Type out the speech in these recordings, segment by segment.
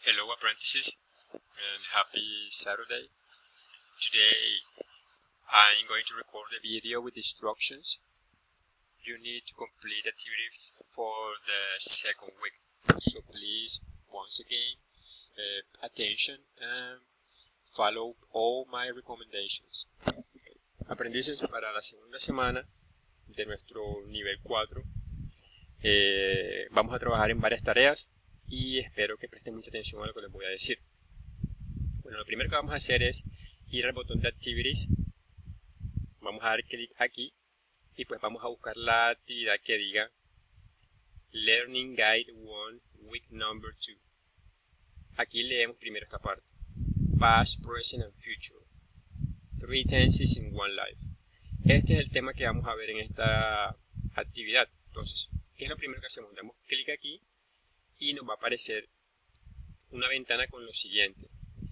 Hello apprentices and happy Saturday. Today I'm going to record a video with instructions. You need to complete activities for the second week. So please, once again, attention and follow all my recommendations. Aprendices, para la segunda semana de nuestro nivel 4 vamos a trabajar en varias tareas y espero que presten mucha atención a lo que les voy a decir. Bueno, lo primero que vamos a hacer es ir al botón de Activities. Vamos a dar clic aquí y pues vamos a buscar la actividad que diga Learning Guide 1 Week Number 2. Aquí leemos primero esta parte. Past, Present and Future. 3 tenses in one life. Este es el tema que vamos a ver en esta actividad. Entonces, ¿qué es lo primero que hacemos? Damos clic aquí y nos va a aparecer una ventana con lo siguiente.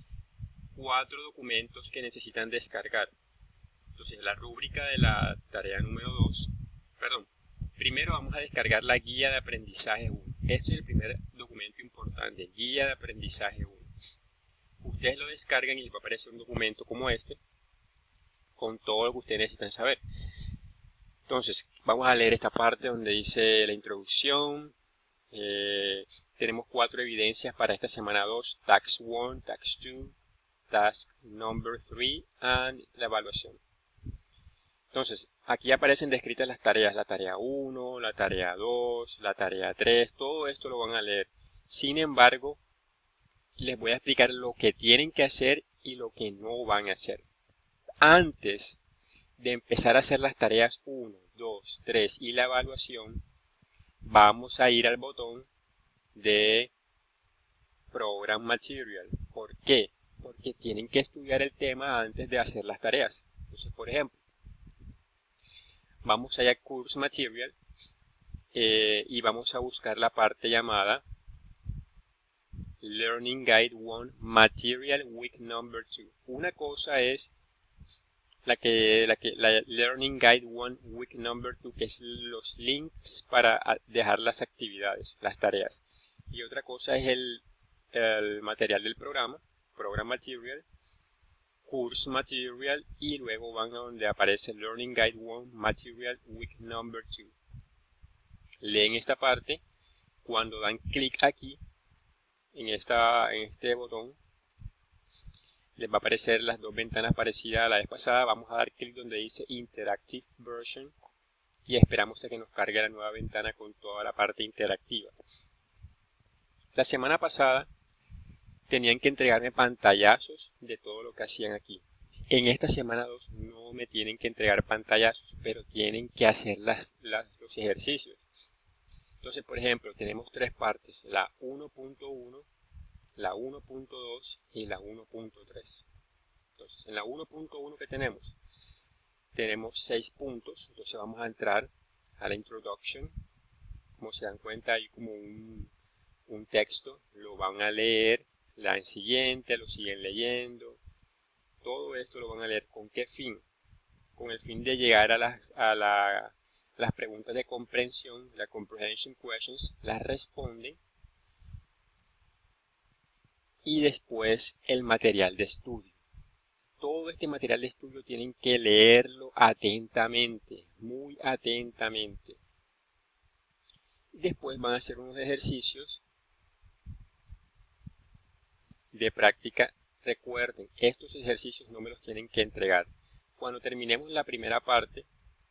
4 documentos que necesitan descargar. Entonces, la rúbrica de la tarea número 2, primero vamos a descargar la guía de aprendizaje 1. Este es el primer documento importante, guía de aprendizaje 1. Ustedes lo descargan y les va a aparecer un documento como este, con todo lo que ustedes necesitan saber. Entonces, vamos a leer esta parte donde dice la introducción. Tenemos 4 evidencias para esta semana 2, Task 1, Task 2, Task number 3 y la evaluación. Entonces, aquí aparecen descritas las tareas, la tarea 1, la tarea 2, la tarea 3, todo esto lo van a leer. Sin embargo, les voy a explicar lo que tienen que hacer y lo que no van a hacer. Antes de empezar a hacer las tareas 1, 2, 3 y la evaluación, vamos a ir al botón de Program Material. ¿Por qué? Porque tienen que estudiar el tema antes de hacer las tareas. Entonces, por ejemplo, vamos allá a Course Material y vamos a buscar la parte llamada Learning Guide 1 Material Week Number 2. Una cosa es la Learning Guide 1 Week Number 2, que es los links para dejar las actividades, las tareas. Y otra cosa es el material del programa, Program Material, Course Material, y luego van a donde aparece Learning Guide 1 Material Week Number 2. Leen esta parte. Cuando dan clic aquí, en este botón, les va a aparecer las dos ventanas parecidas a la vez pasada. Vamos a dar clic donde dice Interactive Version y esperamos a que nos cargue la nueva ventana con toda la parte interactiva. La semana pasada tenían que entregarme pantallazos de todo lo que hacían aquí. En esta semana 2 no me tienen que entregar pantallazos, pero tienen que hacer los ejercicios. Entonces, por ejemplo, tenemos 3 partes, la 1.1, la 1.2 y la 1.3. Entonces, en la 1.1 que tenemos 6 puntos. Entonces vamos a entrar a la introduction. Como se dan cuenta, hay como un texto, lo van a leer, la dan siguiente, lo siguen leyendo. Todo esto lo van a leer. ¿Con qué fin? Con el fin de llegar a las preguntas de comprensión, la comprehension questions, las responden. Y después el material de estudio. Todo este material de estudio tienen que leerlo atentamente, muy atentamente. Después van a hacer unos ejercicios de práctica. Recuerden, estos ejercicios no me los tienen que entregar. Cuando terminemos la primera parte,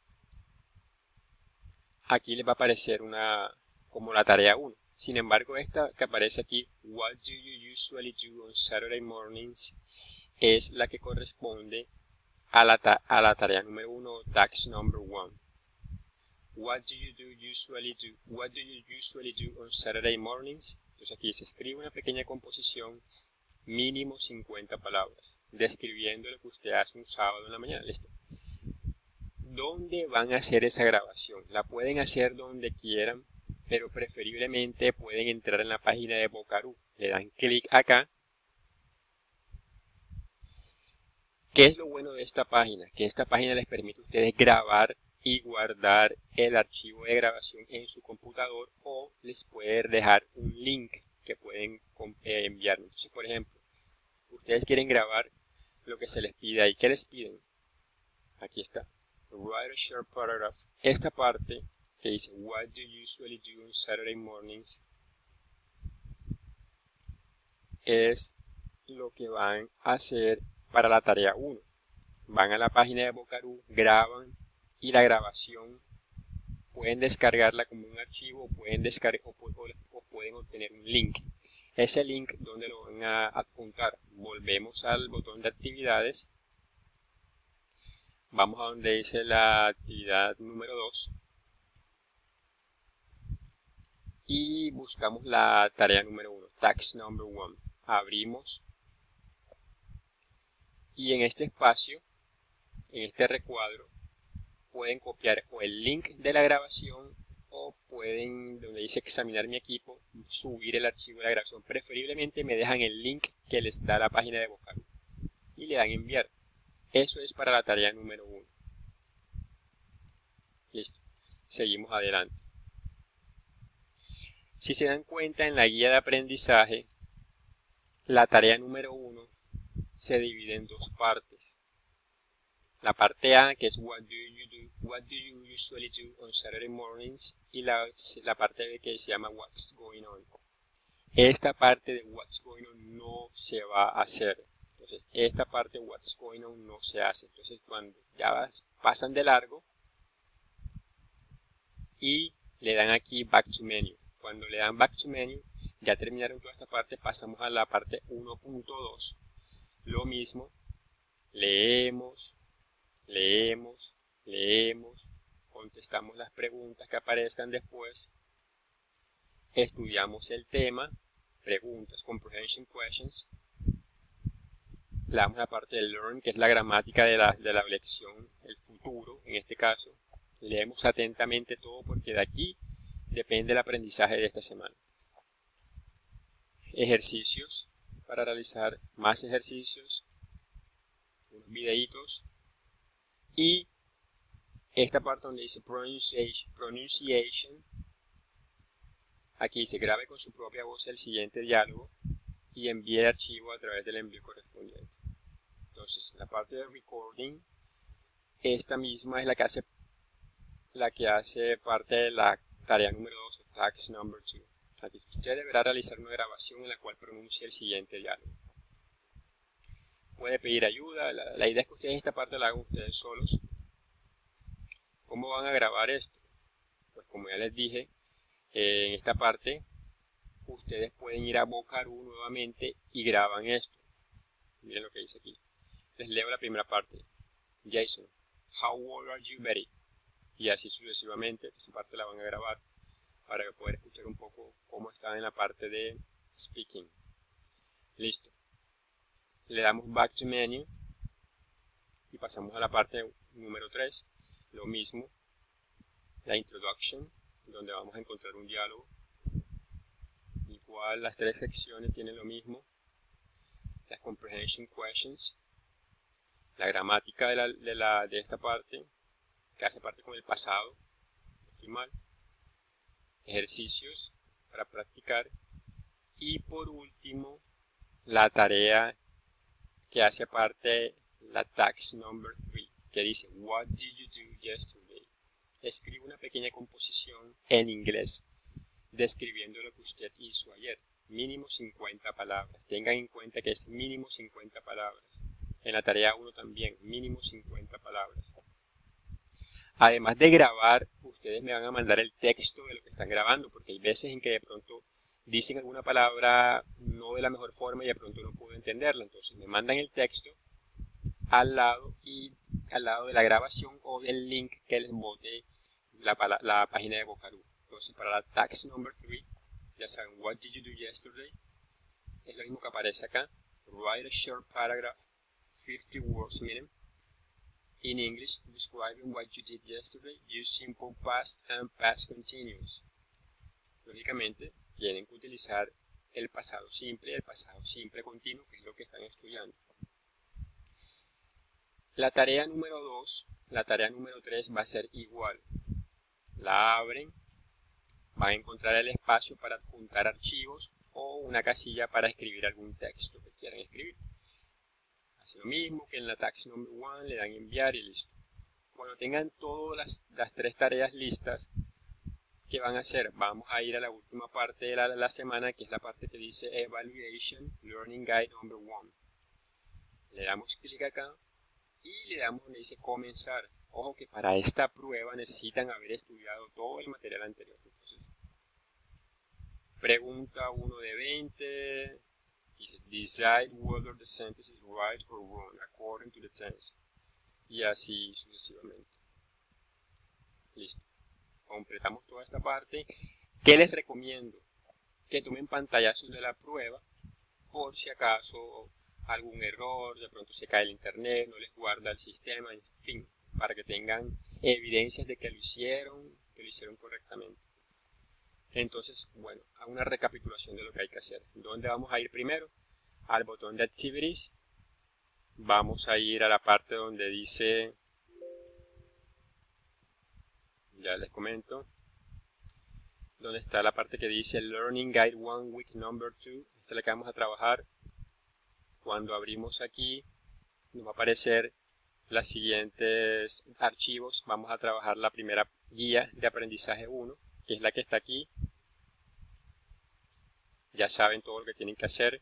aquí les va a aparecer como la tarea 1. Sin embargo, esta que aparece aquí, What do you usually do on Saturday mornings, es la que corresponde a la tarea número 1, Task number 1. What do you usually do on Saturday mornings? Entonces aquí se escribe una pequeña composición, mínimo 50 palabras, describiendo lo que usted hace un sábado en la mañana. ¿Listo? ¿Dónde van a hacer esa grabación? La pueden hacer donde quieran, pero preferiblemente pueden entrar en la página de Vocaroo. Le dan clic acá. ¿Qué es lo bueno de esta página? Que esta página les permite a ustedes grabar y guardar el archivo de grabación en su computador, o les puede dejar un link que pueden enviarme. Entonces, por ejemplo, ustedes quieren grabar lo que se les pide ahí. ¿Qué les piden? Aquí está. Write a short paragraph. Esta parte que dice What do you usually do on Saturday mornings es lo que van a hacer para la tarea 1. Van a la página de Vocaroo, graban y la grabación pueden descargarla como un archivo o pueden obtener un link. Ese link, ¿dónde lo van a adjuntar? Volvemos al botón de actividades. Vamos a donde dice la actividad número 2 y buscamos la tarea número 1, task number 1. Abrimos y en este espacio, en este recuadro, pueden copiar o el link de la grabación o pueden, donde dice examinar mi equipo, subir el archivo de la grabación. Preferiblemente me dejan el link que les da la página de Vocaroo y le dan enviar. Eso es para la tarea número 1. Listo. Seguimos adelante. Si se dan cuenta, en la guía de aprendizaje, la tarea número 1 se divide en dos partes. La parte A, que es what do you usually do on Saturday mornings, y la parte B, que se llama what's going on. Esta parte de what's going on no se va a hacer. Entonces, esta parte what's going on no se hace. Entonces, cuando ya pasan de largo y le dan aquí back to menu. Cuando le dan back to menu, ya terminaron toda esta parte, pasamos a la parte 1.2. Lo mismo, leemos, contestamos las preguntas que aparezcan después, estudiamos el tema, preguntas, comprehension questions, le damos la parte de learn, que es la gramática de la lección, el futuro en este caso, leemos atentamente todo porque de aquí depende el aprendizaje de esta semana. Ejercicios para realizar, más ejercicios, unos videitos y esta parte donde dice pronunciation, aquí dice grabe con su propia voz el siguiente diálogo y envíe el archivo a través del envío correspondiente. Entonces, la parte de recording, esta misma es la que hace parte de la tarea número 2, o task number 2. Aquí usted deberá realizar una grabación en la cual pronuncie el siguiente diálogo. Puede pedir ayuda, la idea es que ustedes esta parte la hagan ustedes solos. ¿Cómo van a grabar esto? Pues como ya les dije, en esta parte ustedes pueden ir a Vocaroo nuevamente y graban esto. Miren lo que dice aquí. Les leo la primera parte. Jason, how old are you, Betty? Y así sucesivamente. Esta parte la van a grabar para poder escuchar un poco cómo está en la parte de speaking. Listo. Le damos back to menu y pasamos a la parte número 3. Lo mismo, la introduction, donde vamos a encontrar un diálogo. Igual las tres secciones tienen lo mismo. Las comprehension questions, la gramática de esta parte, que hace parte con el pasado, no estoy mal. Ejercicios para practicar. Y por último, la tarea que hace parte, la task number 3, que dice What did you do yesterday? Escribe una pequeña composición en inglés describiendo lo que usted hizo ayer. Mínimo 50 palabras. Tengan en cuenta que es mínimo 50 palabras. En la tarea 1 también, mínimo 50 palabras. Además de grabar, ustedes me van a mandar el texto de lo que están grabando, porque hay veces en que de pronto dicen alguna palabra no de la mejor forma y de pronto no puedo entenderla. Entonces me mandan el texto al lado de la grabación o del link que les bote la página de Vocaroo. Entonces para la task number 3, ya saben, what did you do yesterday? Es lo mismo que aparece acá. Write a short paragraph, 50 words, miren. In English, describing what you did yesterday, use simple past and past continuous. Lógicamente, tienen que utilizar el pasado simple y el pasado simple continuo, que es lo que están estudiando. La tarea número 2, la tarea número 3 va a ser igual. La abren, van a encontrar el espacio para adjuntar archivos o una casilla para escribir algún texto que quieran escribir. Hace lo mismo que en la task number 1, le dan enviar y listo. Cuando tengan todas las 3 tareas listas, ¿qué van a hacer? Vamos a ir a la última parte de la semana, que es la parte que dice Evaluation Learning Guide number 1. Le damos clic acá y le damos donde dice comenzar. Ojo que para esta prueba necesitan haber estudiado todo el material anterior. Entonces, pregunta 1 de 20, dice decide whether the sentence is right or wrong according to the tense. Y así sucesivamente. Listo. Completamos toda esta parte. ¿Qué les recomiendo? Que tomen pantallazos de la prueba por si acaso algún error, de pronto se cae el internet, no les guarda el sistema, en fin, para que tengan evidencias de que lo hicieron correctamente. Entonces, bueno, a una recapitulación de lo que hay que hacer. ¿Dónde vamos a ir primero? Al botón de Activities. Vamos a ir a la parte donde dice, ya les comento, donde está la parte que dice Learning Guide 1 Week Number 2. Esta es la que vamos a trabajar. Cuando abrimos aquí, nos va a aparecer los siguientes archivos. Vamos a trabajar la primera guía de aprendizaje 1, que es la que está aquí. Ya saben todo lo que tienen que hacer.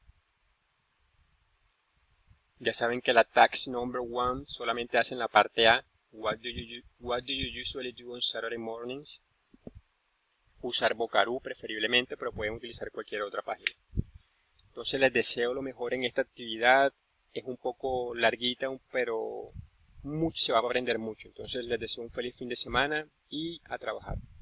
Ya saben que la task number 1 solamente hacen la parte A. What do you usually do on Saturday mornings? Usar Vocaroo preferiblemente, pero pueden utilizar cualquier otra página. Entonces les deseo lo mejor en esta actividad. Es un poco larguita, pero se va a aprender mucho. Entonces les deseo un feliz fin de semana y a trabajar.